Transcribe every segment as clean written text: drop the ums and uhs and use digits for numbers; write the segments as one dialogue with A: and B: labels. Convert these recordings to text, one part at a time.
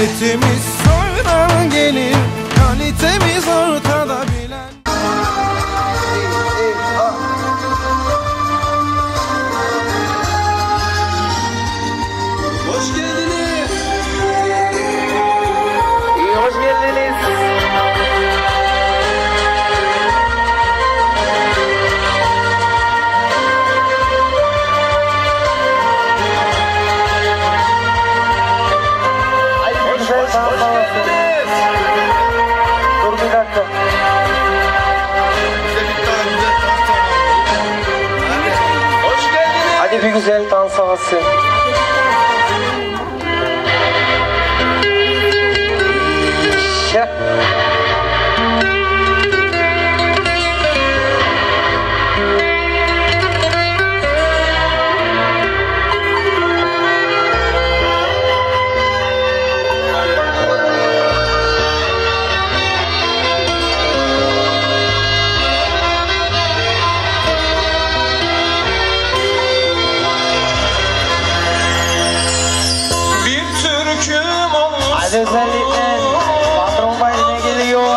A: Kalitemiz sonradan gelir, kalitemiz ortada bilen.
B: Hoş geldiniz. İyi, hoş geldiniz. Dur bir dakika. Hoş geldiniz. Hadi bir güzel dans havası. Özellikle patron başına geliyor.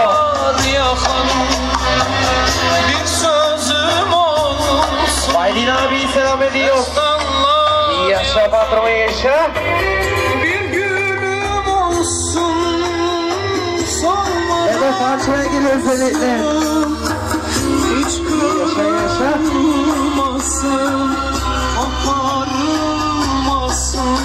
B: Bir sözüm olsun. Baydin abi selam ediyor. Yaşa patron yaşa. Bir günüm olsun. Evet parçaya geliyor özellikle. Hiç kırılmasın. Aparılmasın.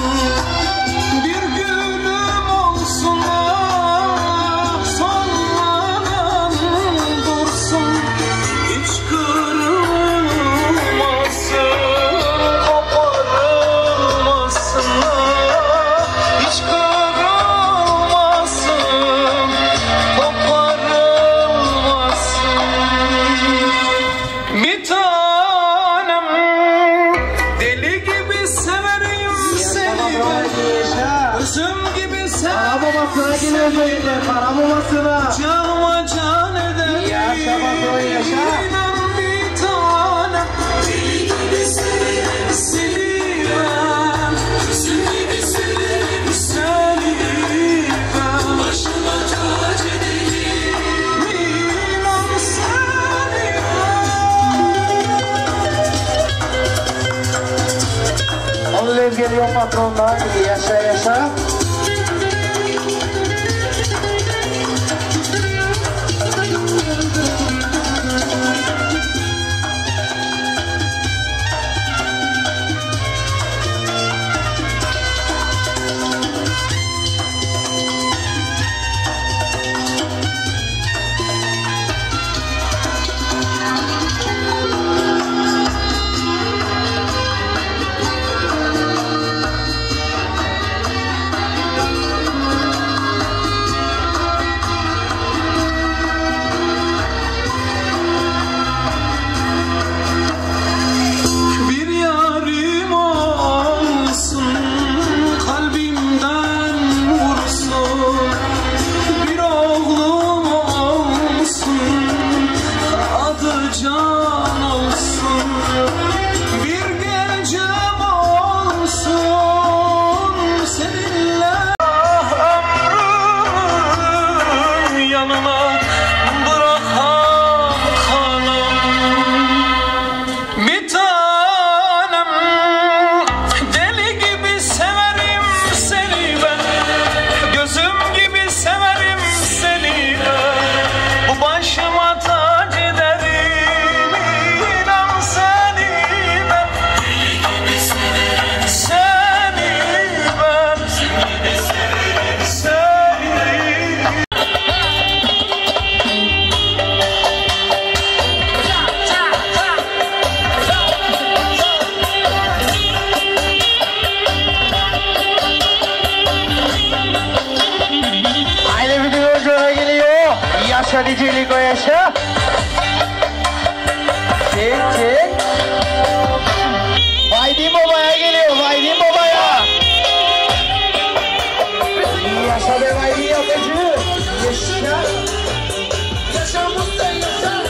B: Karamomasına canıma can eder. Yaşa patron yaşa. İnan bir tanem. Deli gibi severim seni ben. Seni gibi severim seni ben. Başıma tac edeyim. İnan seni ben. Onlar geliyor patronlar. Yaşa yaşa. Yaşa dicilik o yaşa. Çek çek. Vaydin babaya geliyor. Vaydin babaya. Yaşa be Vaydin yapıcı. Yaşa. Yaşa mutlu yaşa.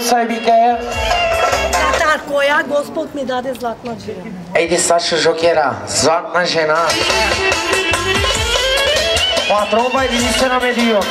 B: Слушай, вика.
C: Татар, коя Господ ми даде златна жена?
B: Ейди Сашо Жокера, златна жена. Патрон, vai dice на медио.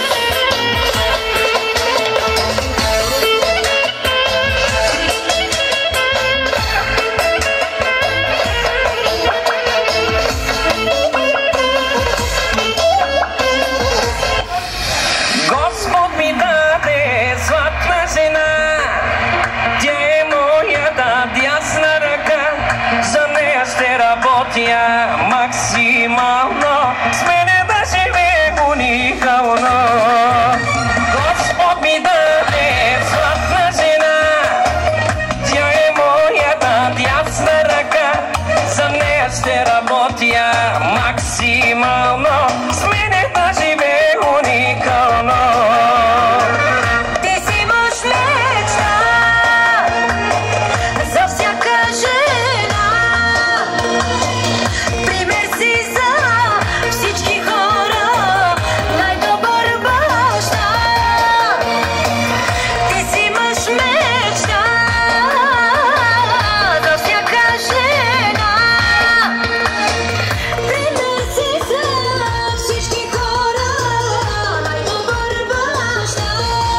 D: Господ ми даде златна жена, тя е моята дясна ръка, за нея ще работя максимално, с мене да живее уникално. Господ ми даде златна жена, тя е моята дясна ръка, за нея ще работя максимално, с мене да живее уникално.
E: Ти си мъж мечта за всяка жена, пример си за всички хора, най-добър баща. Ти си мъж мечта за всяка жена, пример си за всички хора, най-добър баща.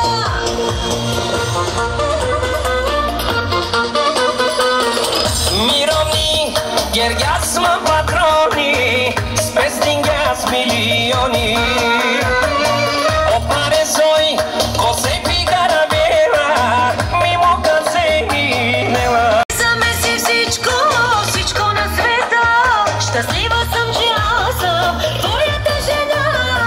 D: Мировни, гергасма патрони, спестингас милиони. Опаре сой, косе пигара бела, мимо касе минела.
E: Замеси всичко, всичко на света. Щастлива съм, че аз съм твоята жена.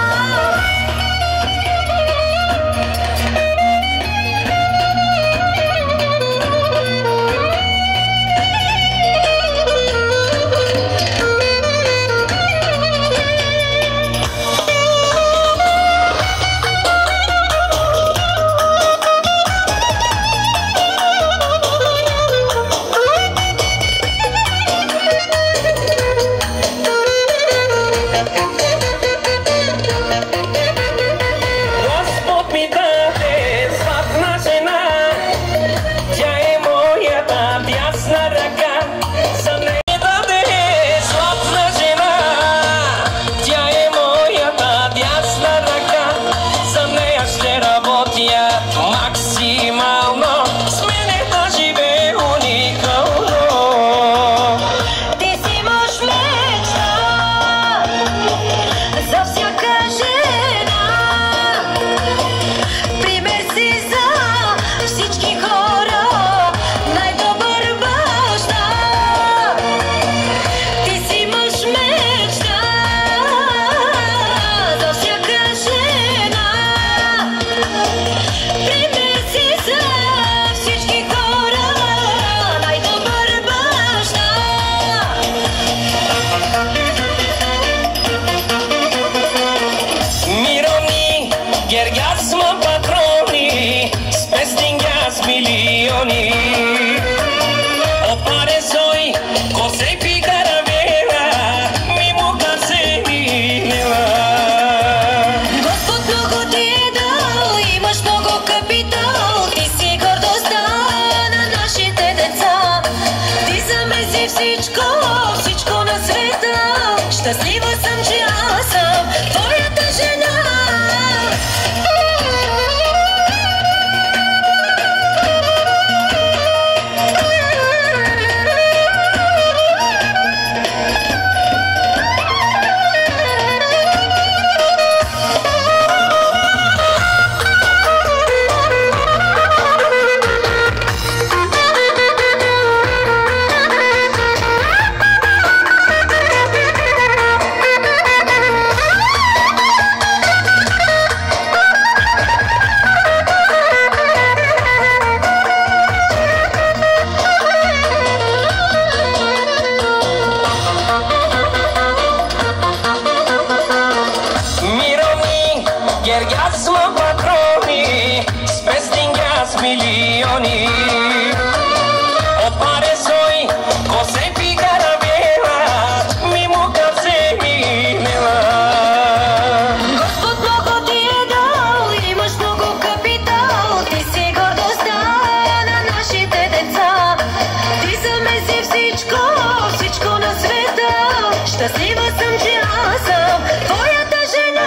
D: Господ ми даде златна жена, тя е моята дясна ръка, за нея даде златна жена, тя е моята дясна ръка, за нея ще работя максимално, с мене да живее уникално.
E: Ти си мъж мечта за всяка жена, пример си за всички хора, най-добър баща. Ти си мъж мечта за всяка жена, пример си за всички хора, най-добър баща.
D: Мировни, гергасма патрони, спестингас милиони. Опаре сой, косе пигара бела, мимо касе минела.
E: Господ много ти е дал, имаш много капитал, ти си гордостта на нашите деца. Ти замеси всичко, всичко на света. Щастлива съм, че аз съм твоята жена. всичко на света. Щастлива съм, че аз съм твоята жена.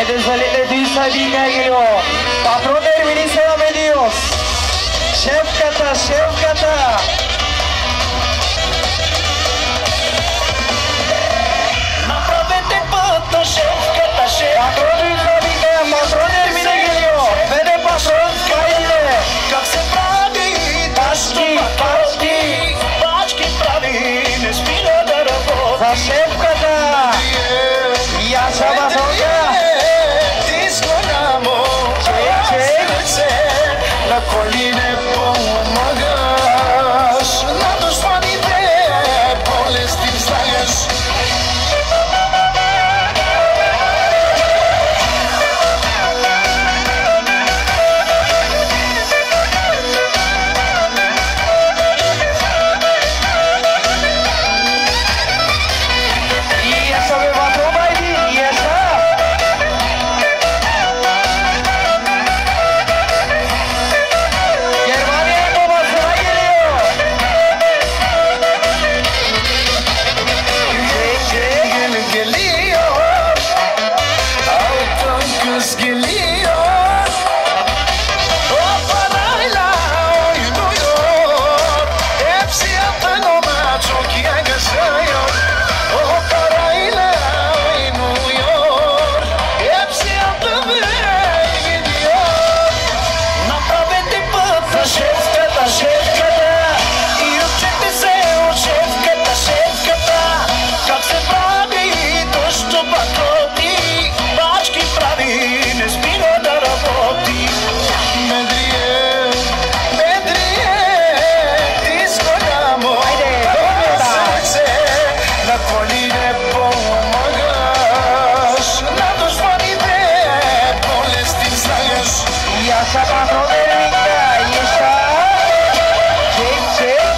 B: Dezvăluite Disa Bine geliyor. Patron Ervin'i selam ediyoruz. Şefkata, şefkata.
D: Направете път на шефката,
B: Patron Disa Bine, patron Ervin'e geliyor. Ve de patron Kayı'yla.
D: как се прави
B: Taşki, taşki.
D: бачки прави, не спира да работи.
B: За şefkata. Yaşa basonga.
D: На колине помагаш, на душманите болест им слагаш.
B: Yaşa be patron Baydi, yaşa. Germanya'nın babasına geliyor.
D: Gel geliyor, altın kız geliyor. O parayla oynuyor, hepsi yaptın ona çok yakışıyor. O parayla oynuyor, hepsi yaptın gidiyor. Направете път на шефката, шефката, и учете се от шефката, шефката. Как се прави дъщо пакоти, бачки прави, не спира да работи. Медрие, медрие, ти с голямо сърце, на колине помагаш, на душманите болест им слагаш.
B: Yaşa patron Ervin'de, yaşa. Çek, çek.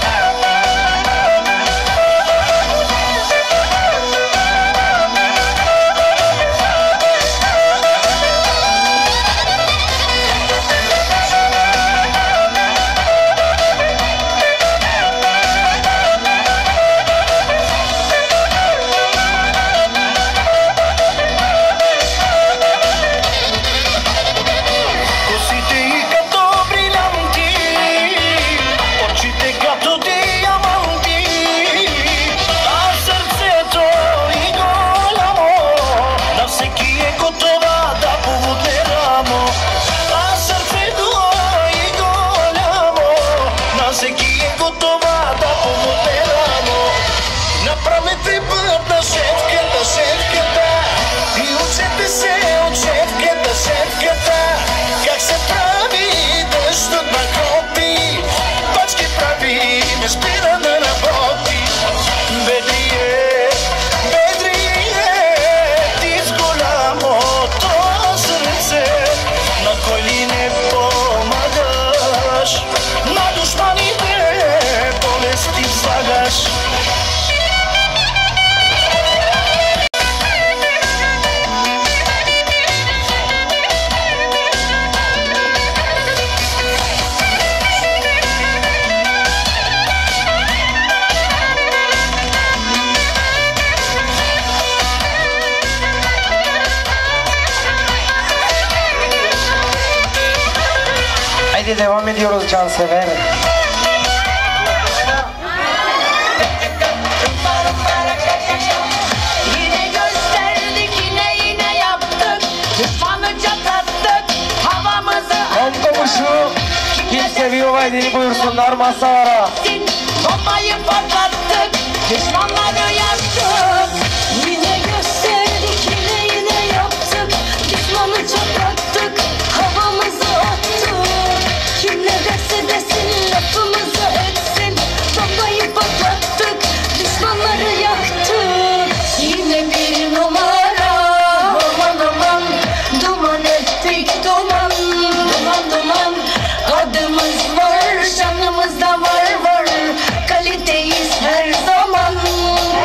D: Косите и като брилянти, очите като диаманти, а сърцето и голямо, на всеки е готова да поводне рамо. А сърцето и голямо, на всеки е готова да поводне рамо. Направете път на шефката, шефката, и учете се от шефката, шефката. Как се прави дъждът на коти, бачки прави, не спира да работи. Бедрие, бедрие, ти с голямото сърце, на кой ли не помагаш, на душманите болести слагаш.
B: Haydi devam ediyoruz Cansever.
E: Yine gösterdik yine yaptık. Düşmanı çatlattık. Havamızı
B: Komkomuşu kim seviyor Haydi'ni buyursunlar masalara.
E: attık. Bombayı patlattık. Düşmanları yaktık. Yine gösterdik yine yaptık. Düşmanı çatlattık. Havamızı attık. Kim ne derse desin lafımızı etsin. Bombayı patlattık. Düşmanları yaktık. Yine bir numara. Aman aman. Duman ettik duman. Duman duman. Adımız var. Şanımız da var. Kaliteyiz her zaman.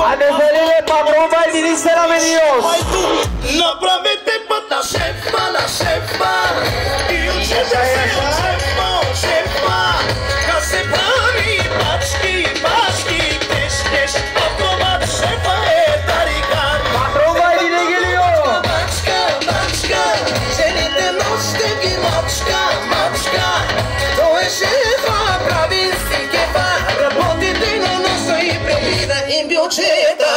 B: Atențione, patron, vai dirige la menios.
D: No promete pata sepa, la sepa. Eu te desejo sepa. Ka sepa mi pački, pački, teş, automat sepa e tarikan.
B: Patron, vai dirige geliyor.
D: Mačka, seni de nostalgi mačka. To je šefa, pravi si kepa. Работите на носа и пребида им бюджета.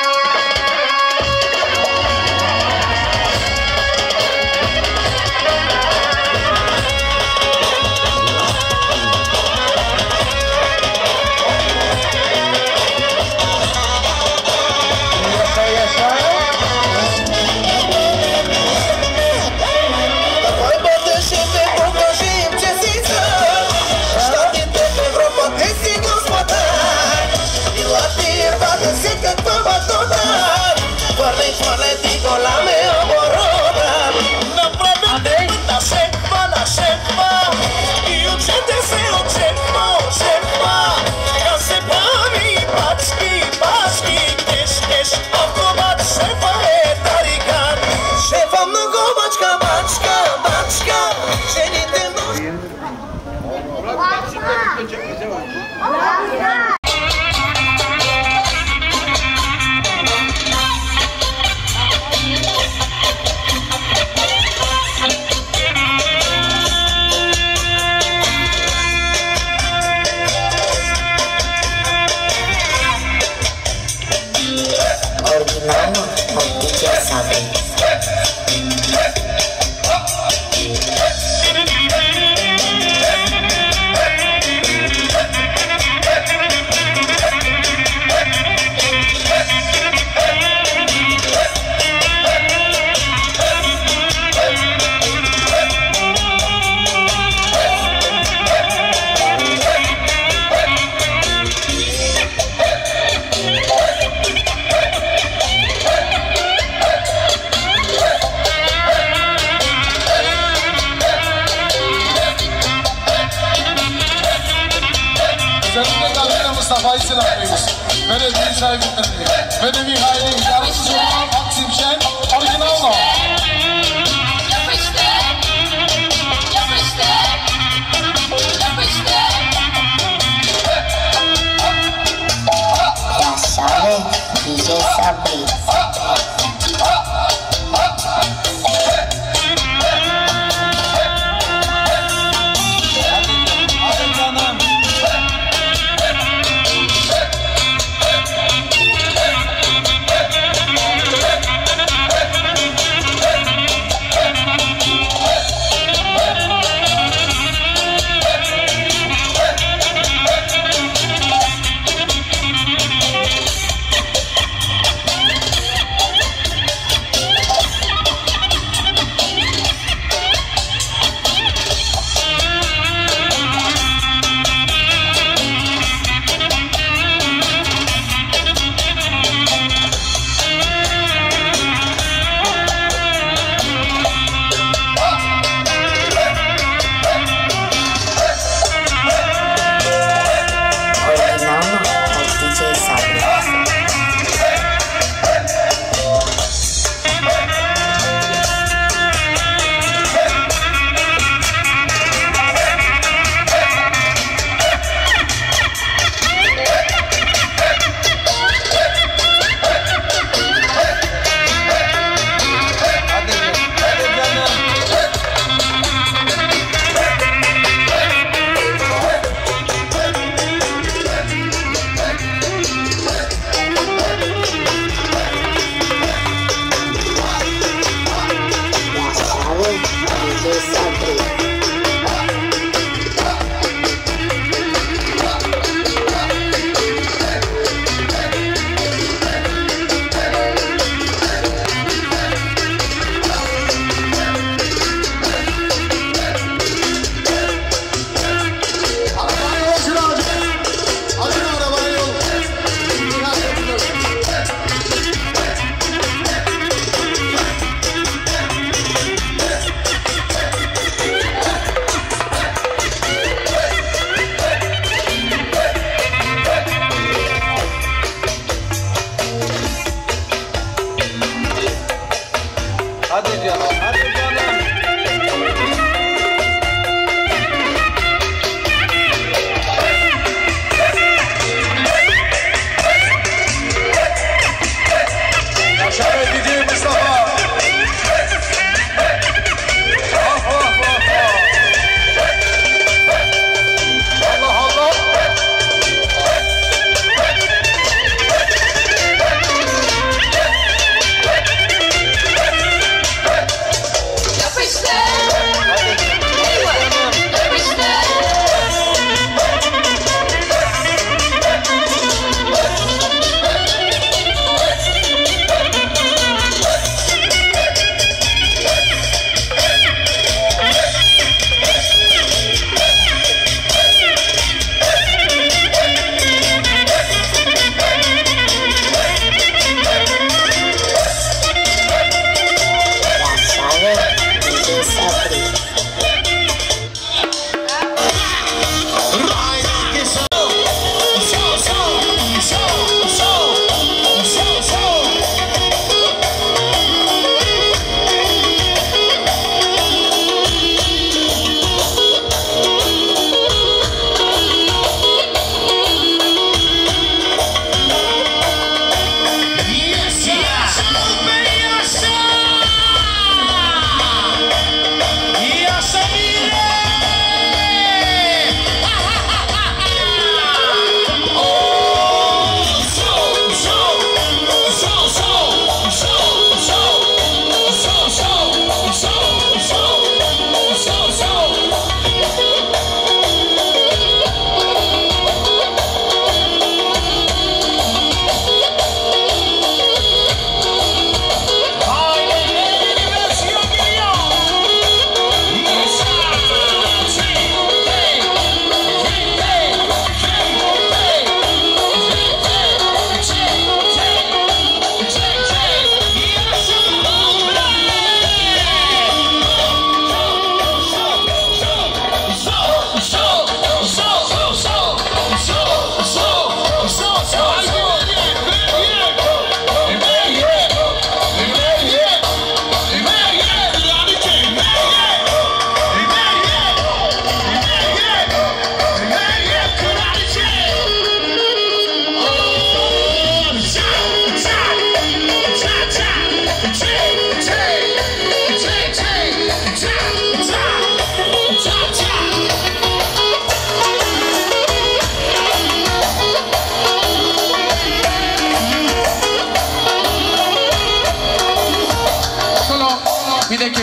D: La mea borota. No promete la sepa. Eu te deseo sepa. Ka sepa mi pački, teş, automat sepa e tarikan. Sepa mnogo mačka. Seni de
F: Original Optica Sabe.
A: Mustafa'yı selamlıyoruz. Belediye sahiplerini ve de Mihail'in yardımcısı olan Aksim Şen, orijinal no.
F: Ya sabe, DJ Sabri.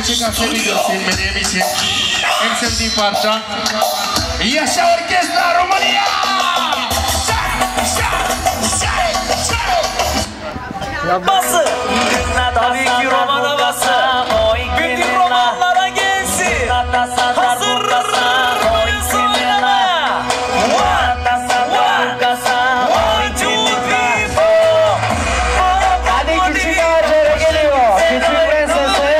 G: Trece ca să videosin benim için. En sevdiğim parça. Yaşa Orkestra România!
B: Bası, tabii ki roman havası. Bütün romanlara gelsin. Hazır mıyız oynamaya? One, two, three, four. Hadi küçük ağaçlara geliyor. Küçük prensesi.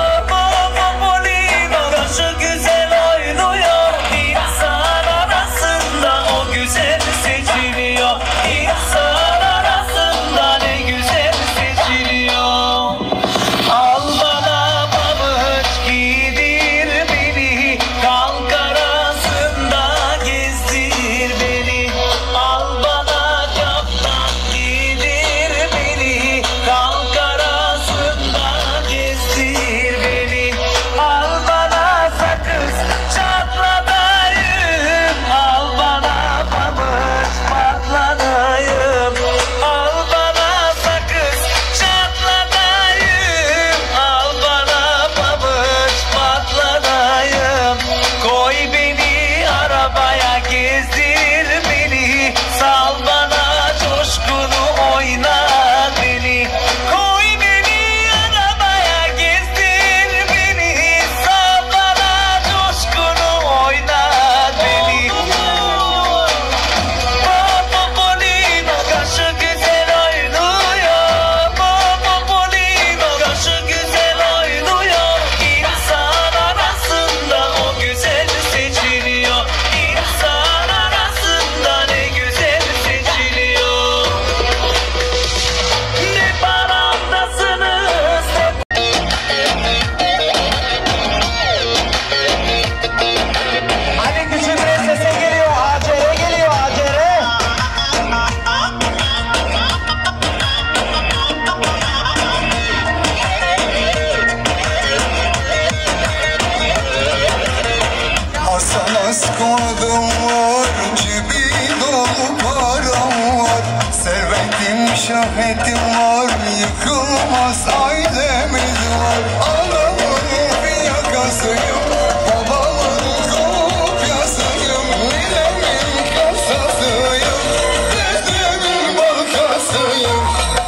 B: Kaşı güzel oynuyor. İnsan arasında o güzel seçiliyor. İnsan arasında ne güzel seçiliyor. Al bana pabuç giydir beni, kalk arasında gezdir beni. Al bana kaftan giydir beni, kalk arasında gezdir beni. Al bana sakız çatlatayım, al bana pabuç patlatayım. Al bana sakız çatlatayım, al bana pabuç patlatayım. Koy beni arabaya gezdir beni, sal bana coşkunu oynat beni. Koy beni arabaya gezdir beni, sal bana coşkunu oynat beni. Popolino kaşı güzel oynuyor. Popolino kaşı güzel oynuyor. İnsan arasında o güzel seçiliyor. İnsan arasında ne güzel seçiliyor. Ne paramdasınız Hadi küçük prensese geliyor, Hacer'e geliyor, Hacer'e.
H: Hasan askordum var, cebi dolu param var. Servetim şahmetim var, yıkılmaz ailemiz var. Anamın bir yakasıyım, babamın kopyasıyım. Ninemin kasasıyım, dedemin balkasıyım.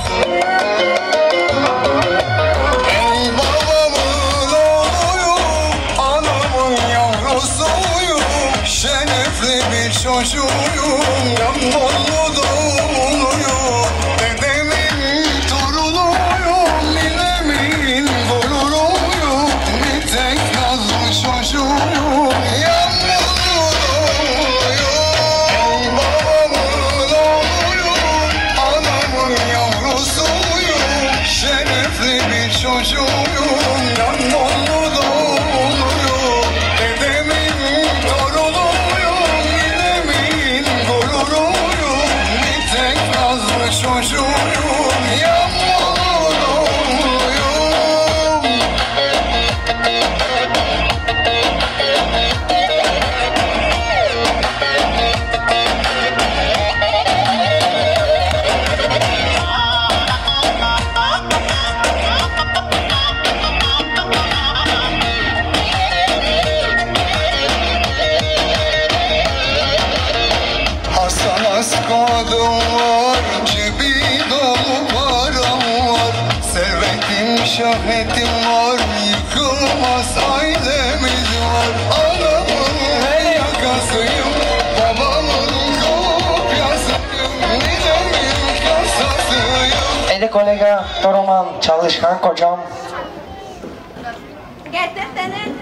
H: Ey babamın oğluyum, anamın yavrusuyum. Şerefli bir çocuğuyum, Gambollu doğumluyum. Dedemin torunuyum, ninemin gururuyum. Bir tek nazlı çocuğuyum, Gambollu doğumluyum. Ey babamın oğluyum, anamın yavrusuyum. Şerefli bir çocuğuyum, Gambollu doğumluyum. Dedemin torunuyum, ninemin gururuyum. Bir tek nazlı çocuğuyum, Gambollu doğumluyum. Hasan askordum var, cebi dolu param var. Servetim şahmetim var, yıkılmaz ailemiz var. Anamın her yakasıyım, babamın kopyasıyım. Ninemin kasasıyım.
B: Eli kolega Toroman Çalışkan kocam.
C: Getir seni.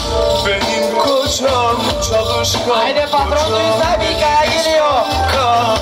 H: Benim kocam çalışkan.
B: Haydi patron Duysa bir kaya geliyor.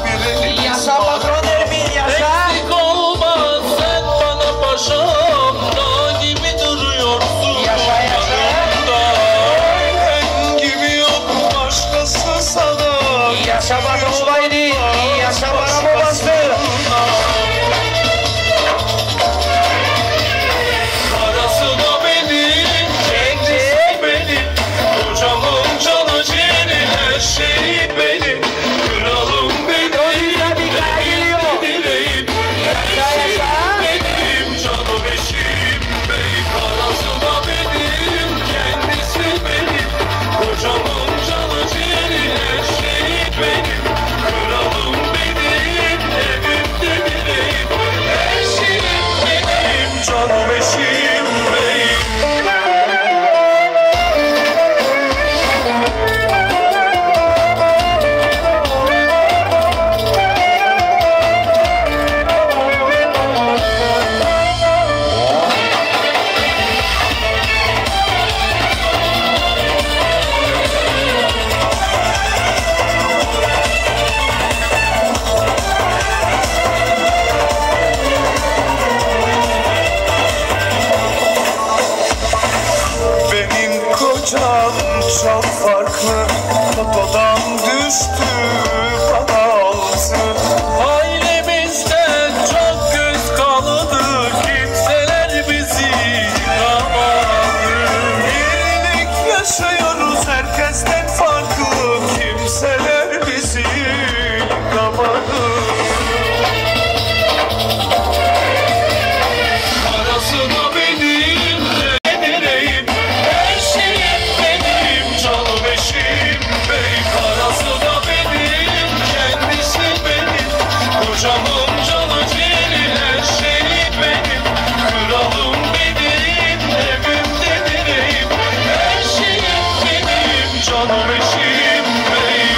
I: çok farklı. Fotodan düştü bana altın. Ailemizden çok göz kaldı, kimseler bizi yıkamadı. Birlik yaşıyoruz herkesten farklı, kimseler bizi yıkamadı. Parası da benim, nereyim, her şeyim benim, canım eşim bey. Parası da benim, kendisi benim, kocamın canı ciğeri, her şeyi benim. Kralım benim, evimde nereyim, her şeyim benim, canım eşim bey.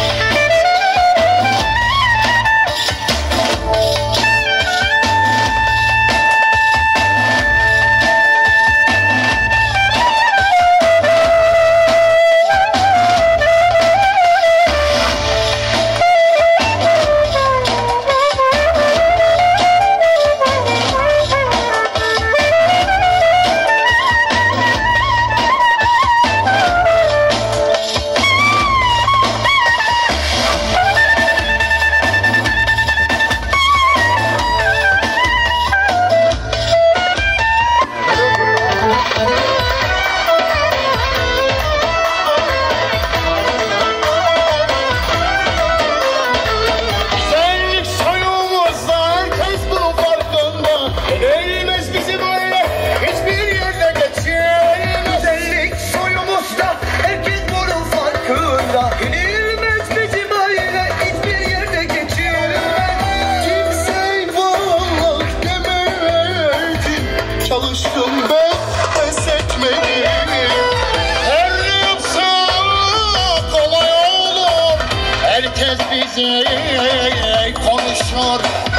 I: Güzellik soyumuzda herkes bunun farkında. Eğilmez bizi böyle hiçbir yerde geçirmez. Güzellik soyumuzda herkes bunun farkında. Eğilmez bizi böyle hiçbir yerde geçirmez. Kimse eyvallah demedi, çalıştım ben pes etmedim. Her ne yapsa kolay olur, herkes bizi konuşur.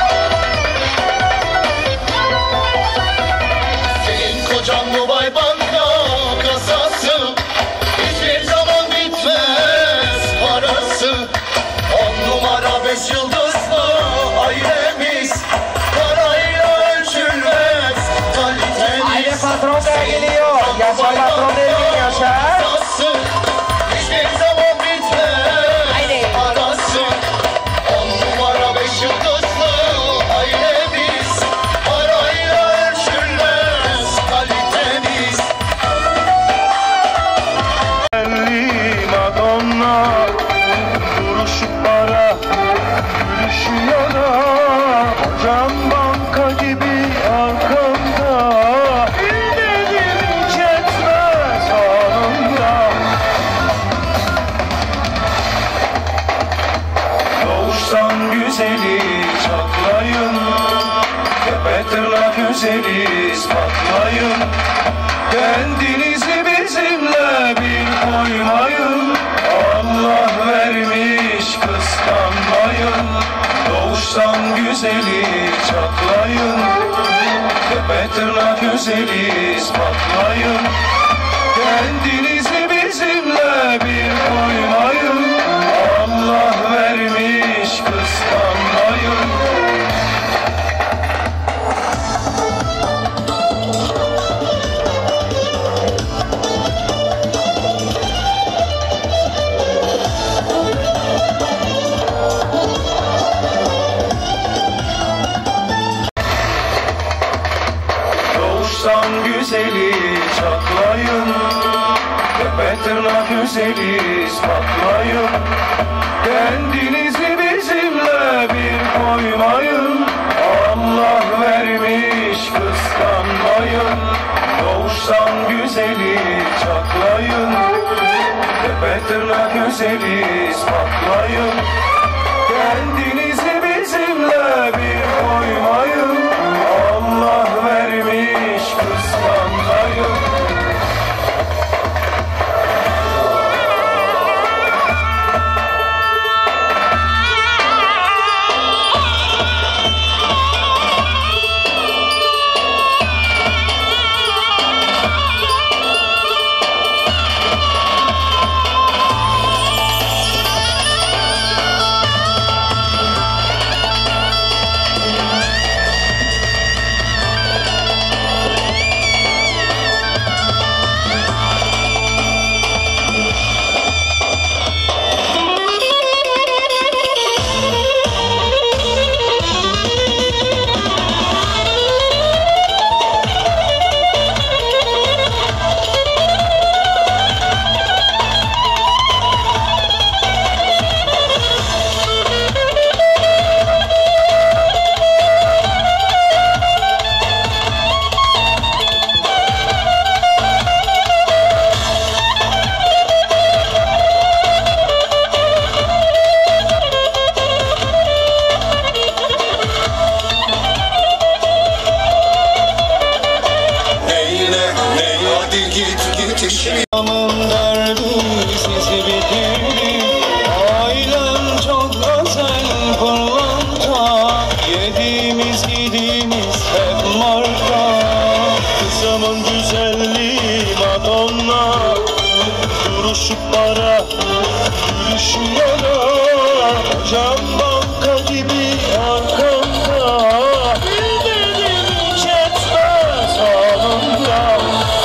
I: Senin kocan Dubai banka kasası, hiçbir zaman bitmez parası. 10 numara 5 yıldızlı ailemiz, parayla ölçülmez kalitemiz.
B: Aile patron da geliyor. Yaşa patron Ermin yaşa.
I: Kasası, hiçbir zaman bitmez
B: Haydi.
I: parası. 10 numara 5 yıldızlı ailemiz, parayla ölçülmez kalitemiz. Madonna, duruşu para, gülüşü yana, cam banka gibi arkamda, bildiğim çetmez anımda. Doğuştan güzeli çatlayın, tepetırla güzeli ispatlayın. Kendinizi bizimle bir koymayın, Allah vermiş kıskanmayın. Doğuştan güzeli çatlayın, tepetırla güzeli ispatlayın. Kendinizi bizimle bir koymayın, Allah vermiş kıskanmayın. Doğuştan güzeli çatlayın, tepetırla güzeli ispatlayın. Kendinizi bizimle bir koymayın, Allah vermiş kıskanmayın. Doğuştan güzeli çatlayın, tepetırla güzeli ispatlayın. Kendinizi bizimle bir koymayın, Allah vermiş kıskanmayın. Yaşamın derdi sizi bitirdi. Ailem çok özel pırlanta. Yediğimiz hep marka. Kızımın güzelliği Madonna. Duruşu para, gülüşü yana. Cam banka gibi arkamda. Bildiğin hiç etmez ağımda.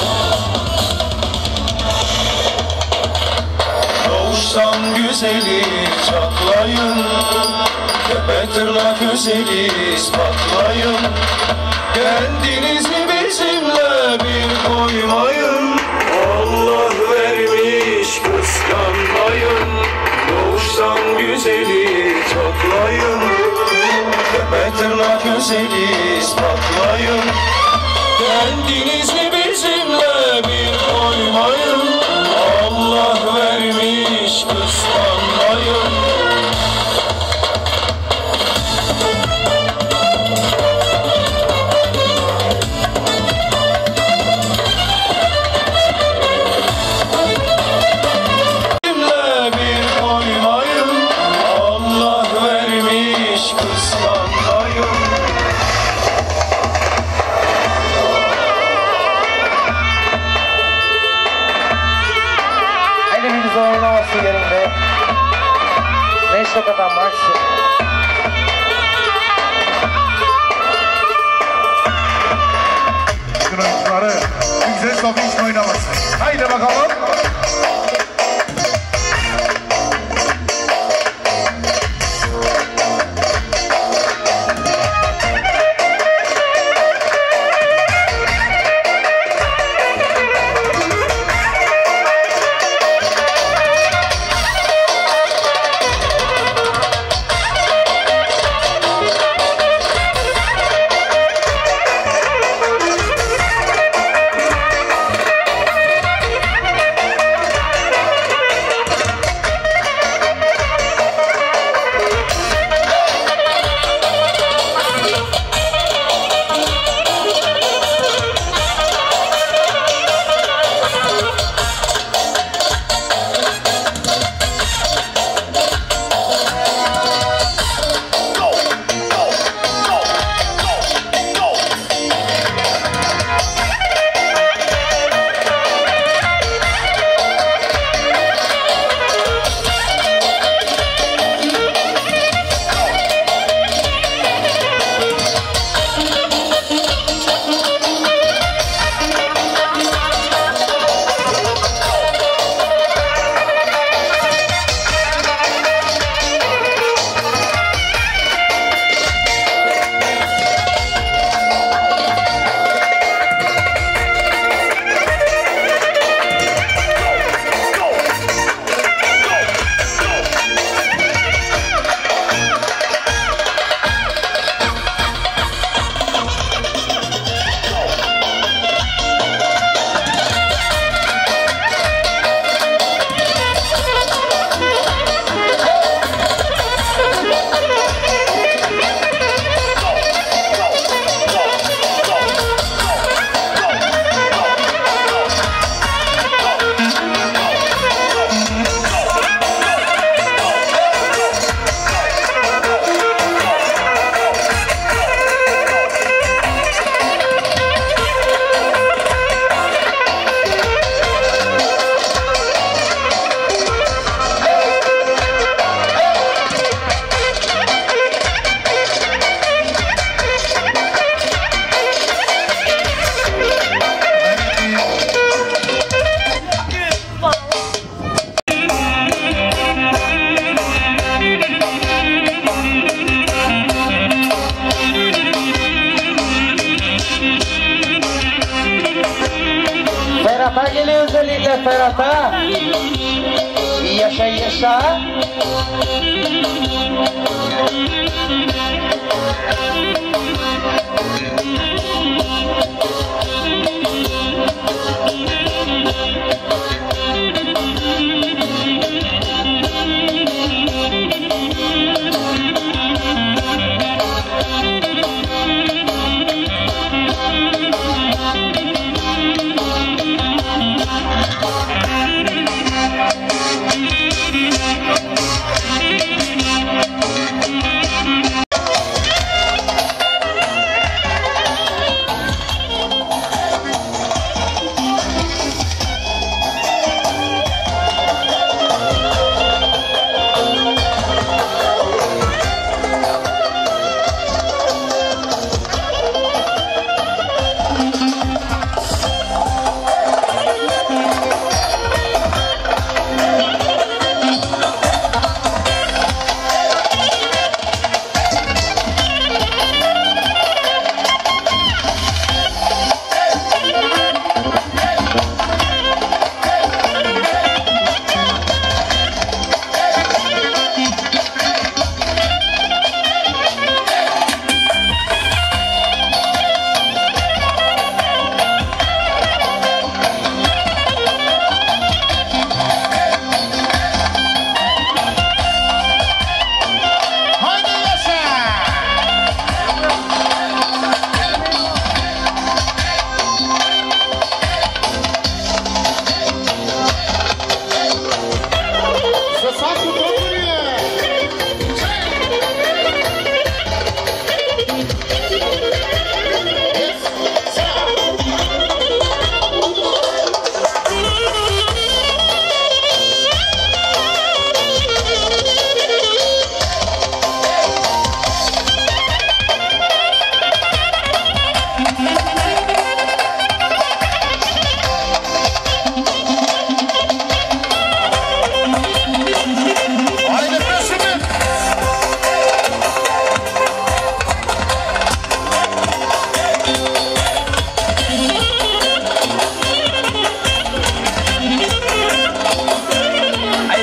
I: Doğuştan güzeli çatlayın. Tepe tırnak güzeli ispatlayın. Kendinizi bizimle bir koymayın. Allah vermiş kıskanmayın. Doğuştan güzeli çatlayın. Tepe tırnak güzeli ispatlayın. Kendinizi bizimle bir koymayın. Allah vermiş kıskanmayın.
B: Nešto kada Maxi.
G: Oyuncuları güzel top için oynaması. Haydi bakalım.
B: Ferhat'a geliyor özellikle Ferhat'a. Yaşa yaşa.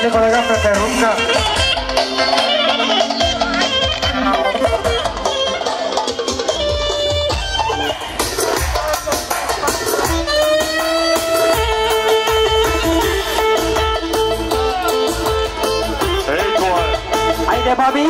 B: noche, colega Peperunca. Haydi babi.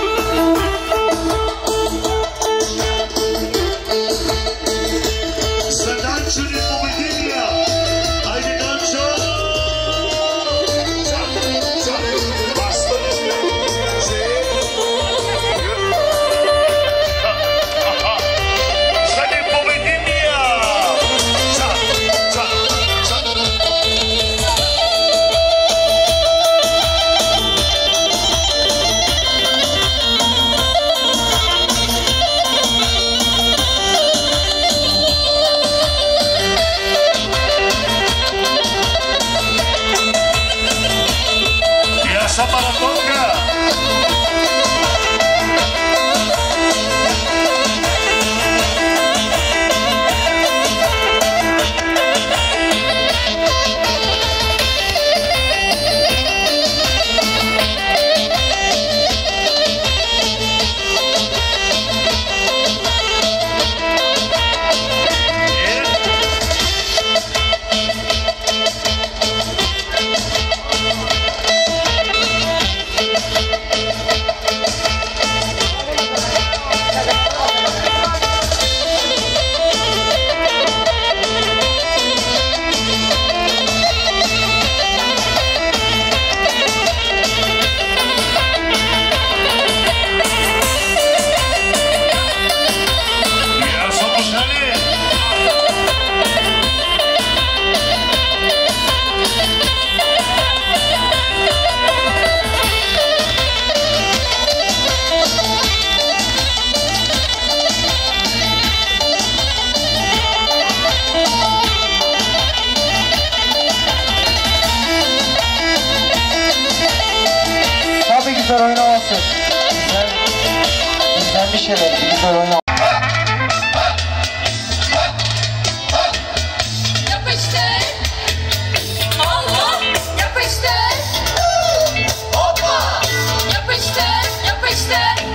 B: Güzel oynaması. Güzel bir şeyler. Güzel oynaması.
E: Yapıştır. Allah yapıştır. Hoppa. Yapıştır. Yapıştır.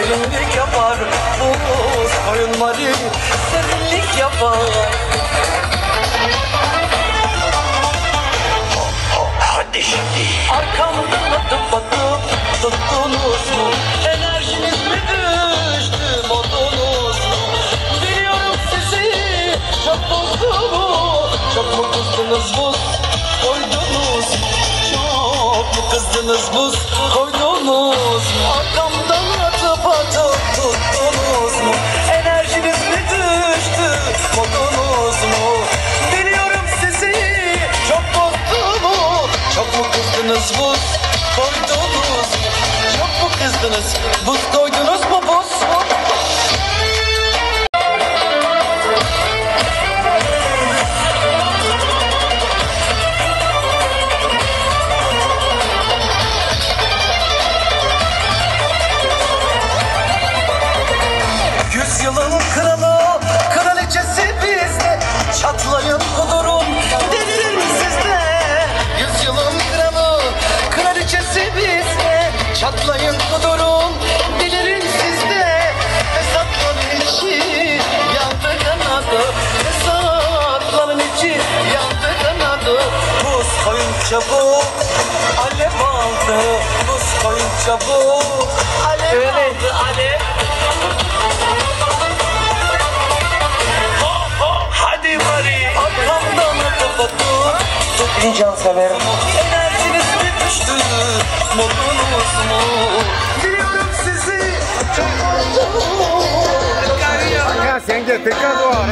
B: Serinlik yapar buz koyun Mari, serinlik yapar. Hadi şimdi. Arkamdan atıp atıp tuttunuz mu? Enerjiniz mi düştü modunuz mu? Biliyorum sizi çok bozdu mu? Çok mu kızdınız buz koydunuz mu? Çok mu kızdınız buz koydunuz mu? Arkamdan atıp atıp tuttunuz mu? Enerjiniz mi düştü modunuz mu? Biliyorum sizi çok bozdu mu? Çok mu kızdınız buz koydunuz mu? Çok mu kızdınız buz koydunuz mu buz mu? Yüzyılın kralı, kraliçesi bizde. Çatlayın kudurun, delirin sizde. Yüzyılın kralı, kraliçesi bizde. Çatlayın kudurun, delirin sizde. Fesatların içi yandı kanadı, fesatların içi yandı kanadı. Buz koyun çabuk, alev aldı. Buz koyun çabuk, alev aldı, alev. Hadi Mari, arkamdan atıp atıp bir can severim. Enerjiniz mi düştü modunuz mu? Biliyorum sizi çok bozdu.
J: Ya sen getir kadı var.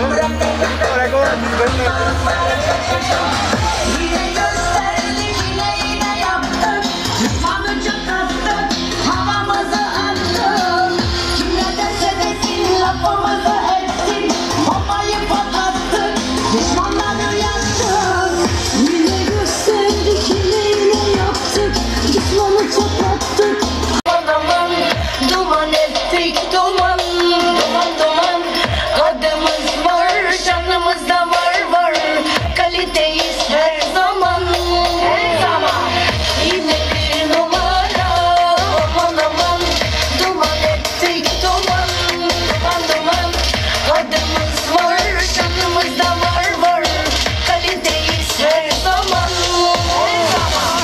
E: Yine gösterdik, yine yaptık. Düşmanı çıkarttık, havamızı attık. Kim ne derse desin, lafımızı etsin. Bombayı patlattık, düşmanları yaktık. Yine gösterdik, yine yaptık. Düşmanı çıkarttık. Aman aman, duman ettik, duman. Duman duman, adımız var, canımız da var. Kaliteyiz her zaman. Her zaman. Yine bir numara. Aman aman, duman ettik, duman. Duman duman, adımız var, canımız da var. Kaliteyiz her zaman. Her zaman.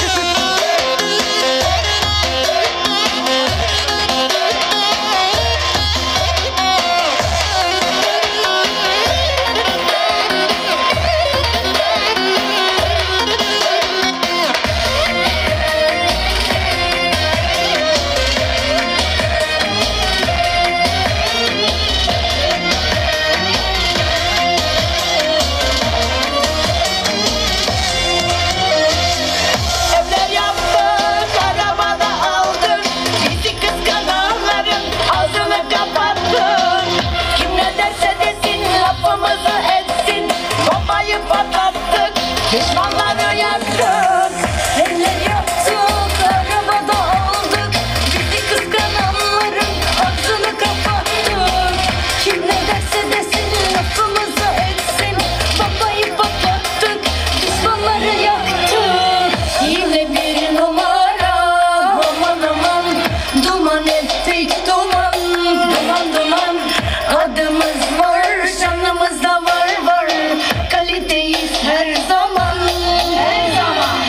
E: Evler yaptık, arabada aldık. Bizi kıskananların ağzını kapattık. Kim ne derse desin, lafımızı etsin. Bombayı patlattık, düşmanları yaktık. Evler yaptık, arabada aldık. Bizi kıskananların ağzını kapattık. Kim ne derse desin, lafımızı etsin. Bombayı patlattık, düşmanları yaktık. Yine bir numara, aman aman, duman ettik, duman. Duman duman, adımız var, canımız da var. Kaliteyiz her zaman. Her zaman.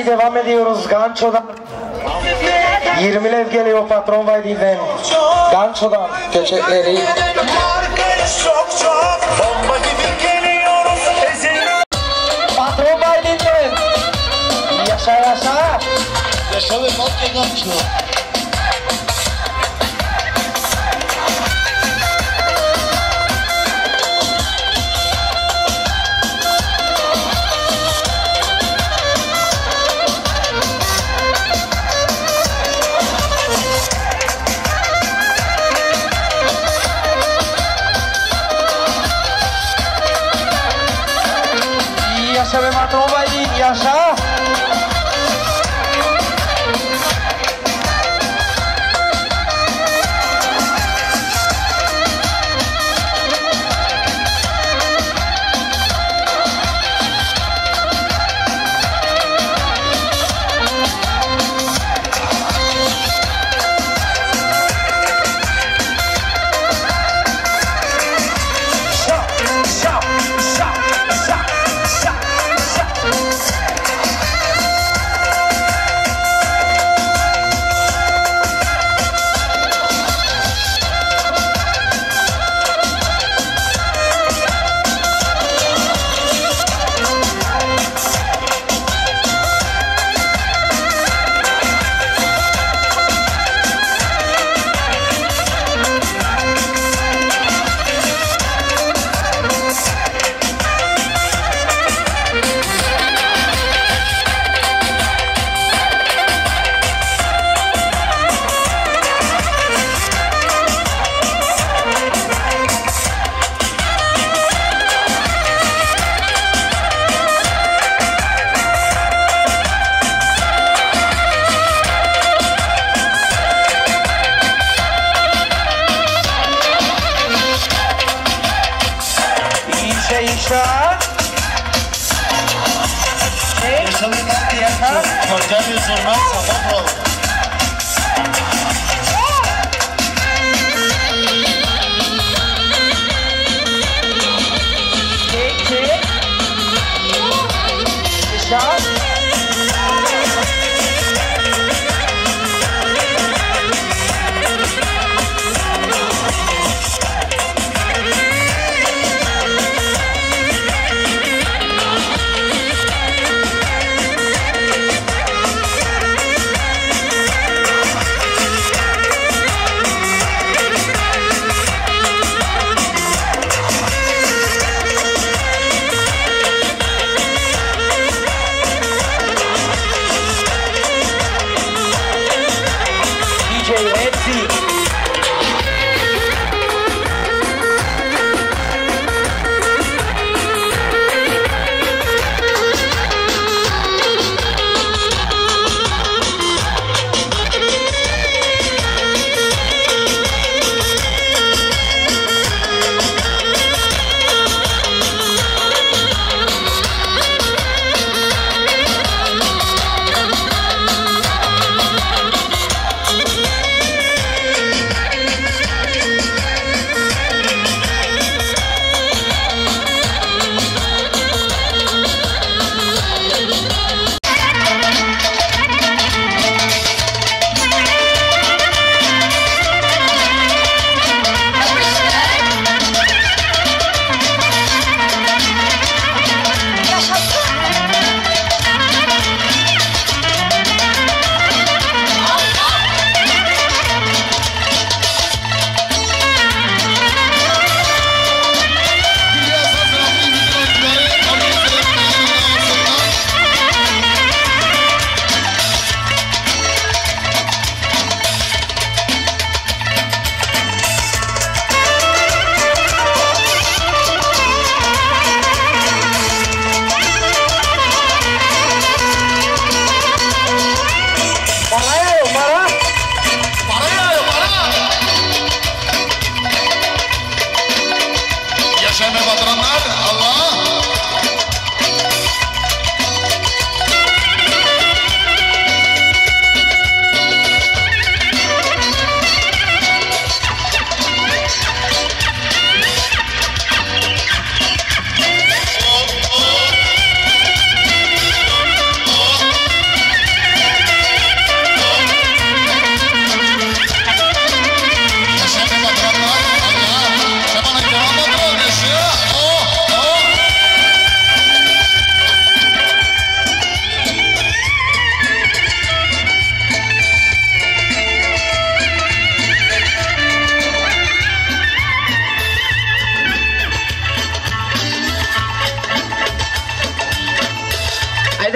K: devam ediyoruz Ganço'dan. 20 lev geliyor patron Vaydin'den. Ganço'dan köçekleri.
I: Bomba gibi geliyoruz
K: Patron Vaydin'den. Yaşa yaşa.
A: Yaşa ve vodka Ganço.
K: Yaşa be patron Vaydin yaşa.
A: Portanha Jornal São Paulo.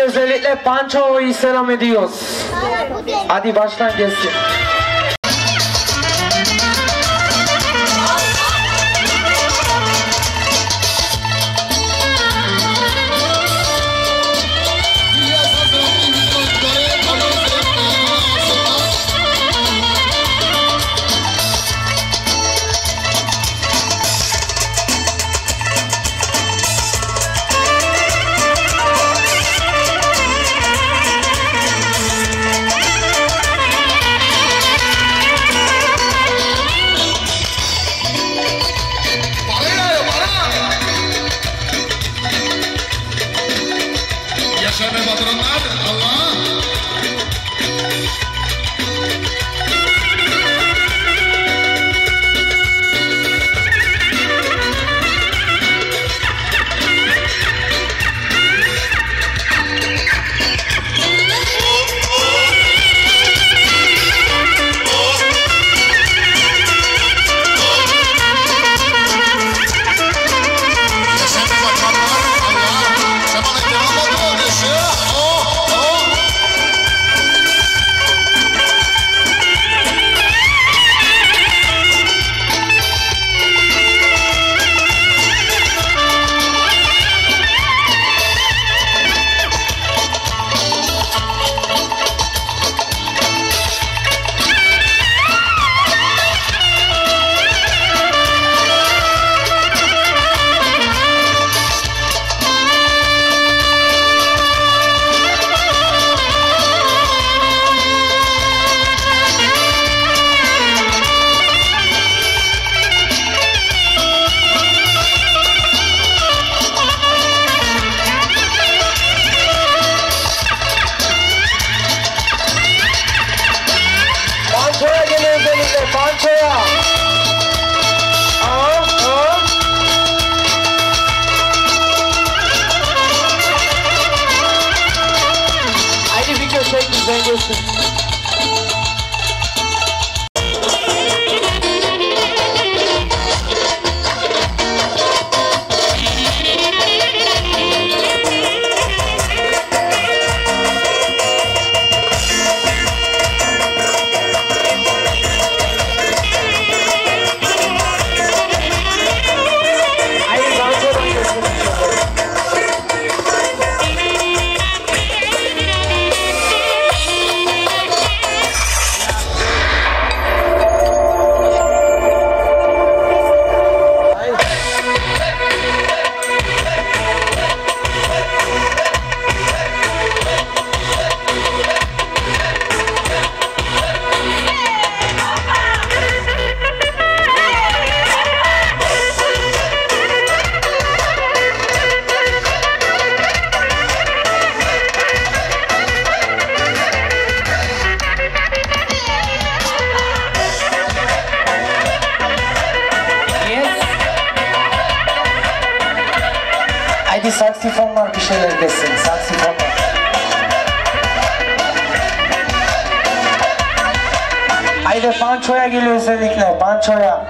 K: özellikle Panço'yu selam ediyoruz. Hadi baştan gelsin. Haydi saksifonlar bir şeyler desin, saksifonlar. Haydi Panço'ya geliyor özellikle, Panço'ya.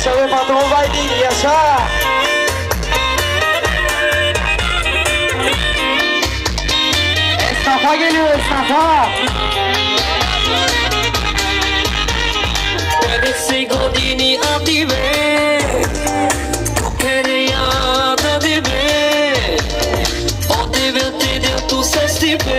K: Yaşa ve patron Vaydi, yaşa. Esnafa geliyor, esnafa.
B: Sei godini a dive, periada dive, o dive te de tu sestipe,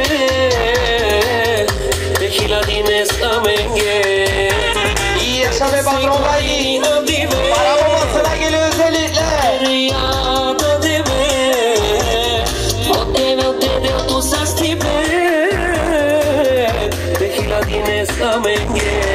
B: te hiladines amenge.
K: Yaşa ve patron Vaydi. Para babasına geliyor özellikle.
B: Periada dive, o dive te de tu sestipe, te hiladines amenge.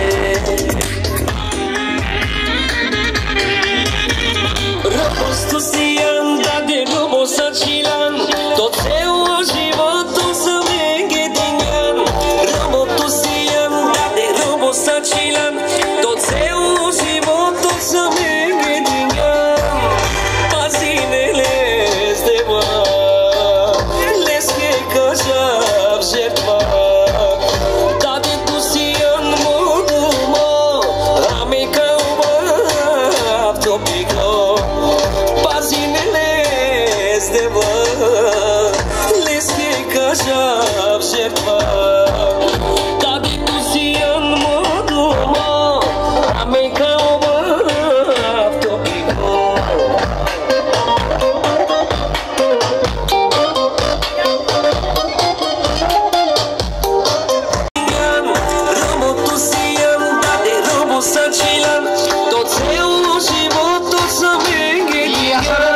B: Robostu si anda de robosa chilan, tot seu životu să me dingan. Robotu si anda de robosa chilan, tot seu životu să me dingan. Pazinele steva, leske kažab žetva. Dade tu si an modumo, ame kauba topiko. Zdeva, leske kažab žetva. Dade tu si an modumo, ame kauba topiko. Robotu si an dade robosa chilan, tot seu životu să me dingan.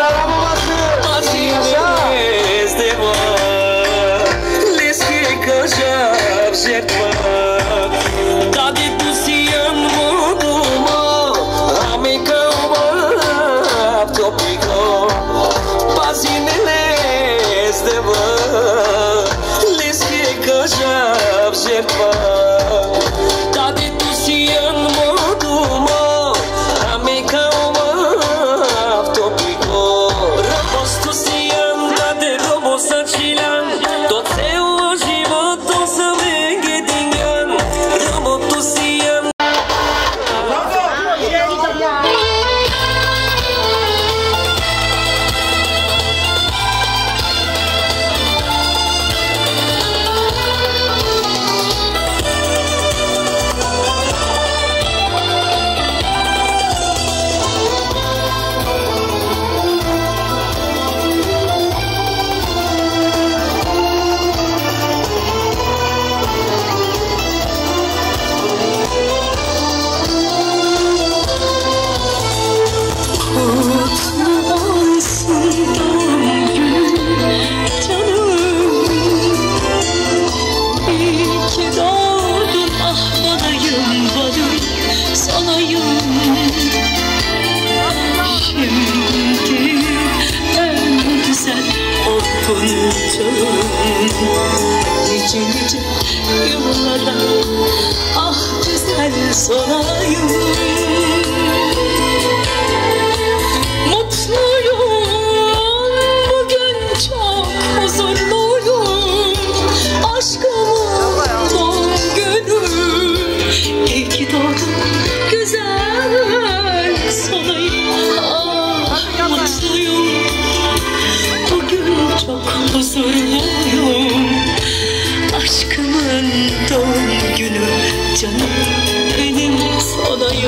B: Dade tu si an modumo, ame kauba topiko. Pazinele zdeva, leske kažab žetva. Dade tu si an modumo, ame kauba topiko. Robostu si an dade robosa chilan, tot seu životu să me dingan. Robotu si an. Nice nice yıllara ah güzel solayım. Mutluyum bugün çok huzurluyum. Aşkımın doğum günü. İyi ki doğdun güzel solayım. Ah mutluyum bugün çok huzurluyum. Aşkımın doğum günü canım benim solayım.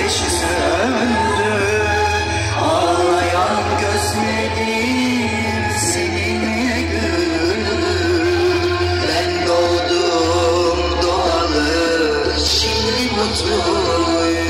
H: ateş söndü. Ağlayan gözlerim seninle güldü. Ben doğdum doğalı, şimdi mutluyum.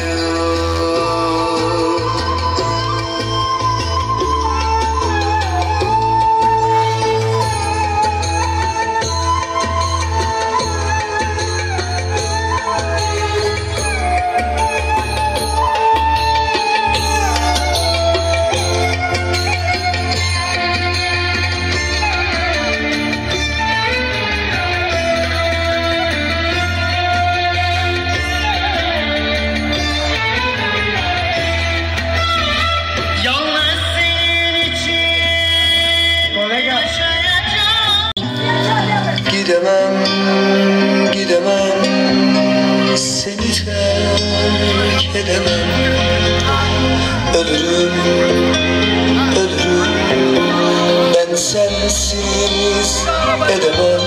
H: Gidemem, gidemem, seni terk edemem. Ölürüm, ölürüm, ben sensiz edemem.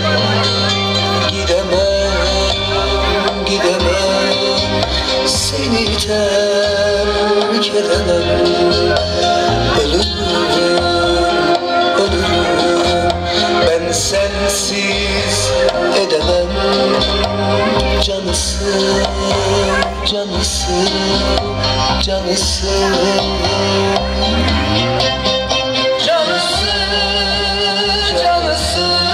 H: Gidemem, gidemem, seni terk edemem. Ölürüm, ölürüm, ben sensiz edemem. Canısın, canısın, canısın, canısın, canısın,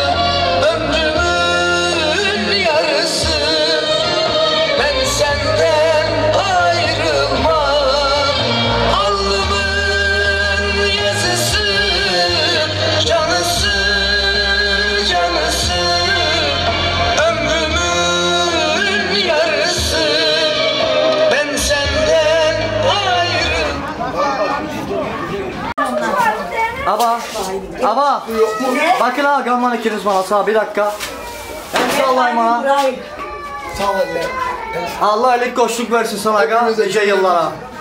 H: ömrümün yarısı. Ben senden ayrılmam, alnımın yazısı. Canısın, canısın, ömrümün yarısı. Ben senden
L: Aba, aba. Bakın ha, gamman ikiniz bana sağ bir dakika. İnşallah bana. Allah iyilik koşluk versin sana aga, nice yıllara.